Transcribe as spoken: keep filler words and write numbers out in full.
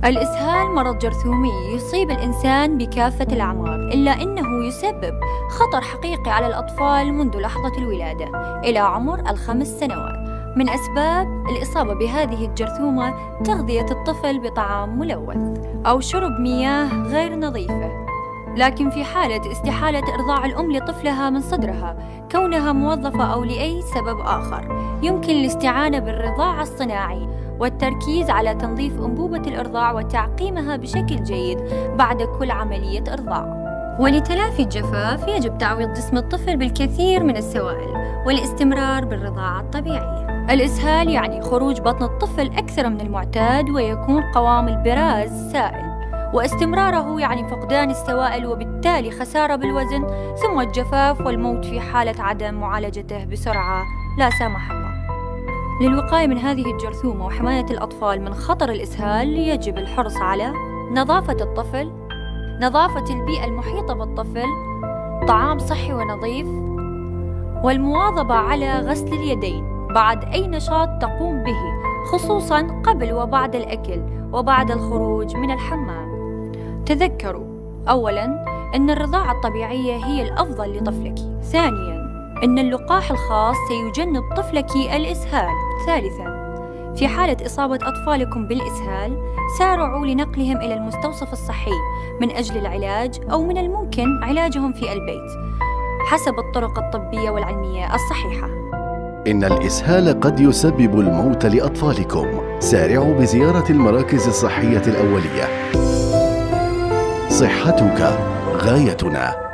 الإسهال مرض جرثومي يصيب الإنسان بكافة الأعمار، إلا أنه يسبب خطر حقيقي على الأطفال منذ لحظة الولادة إلى عمر الخمس سنوات. من أسباب الإصابة بهذه الجرثومة تغذية الطفل بطعام ملوث أو شرب مياه غير نظيفة. لكن في حالة استحالة إرضاع الأم لطفلها من صدرها كونها موظفة أو لأي سبب آخر، يمكن الاستعانة بالرضاعة الصناعي والتركيز على تنظيف أنبوبة الإرضاع وتعقيمها بشكل جيد بعد كل عملية إرضاع. ولتلافي الجفاف يجب تعويض جسم الطفل بالكثير من السوائل والاستمرار بالرضاعة الطبيعية. الإسهال يعني خروج بطن الطفل أكثر من المعتاد ويكون قوام البراز سائل، واستمراره يعني فقدان السوائل وبالتالي خسارة بالوزن، ثم الجفاف والموت في حالة عدم معالجته بسرعة لا سمح الله. للوقاية من هذه الجرثومة وحماية الأطفال من خطر الإسهال يجب الحرص على نظافة الطفل، نظافة البيئة المحيطة بالطفل، طعام صحي ونظيف، والمواظبة على غسل اليدين بعد أي نشاط تقوم به، خصوصاً قبل وبعد الأكل وبعد الخروج من الحمام. تذكروا أولاً أن الرضاعة الطبيعية هي الأفضل لطفلك. ثانياً أن اللقاح الخاص سيجنب طفلك الإسهال. ثالثاً في حالة إصابة أطفالكم بالإسهال سارعوا لنقلهم إلى المستوصف الصحي من أجل العلاج، أو من الممكن علاجهم في البيت حسب الطرق الطبية والعلمية الصحيحة. إن الإسهال قد يسبب الموت لأطفالكم. سارعوا بزيارة المراكز الصحية الأولية. صحتك غايتنا.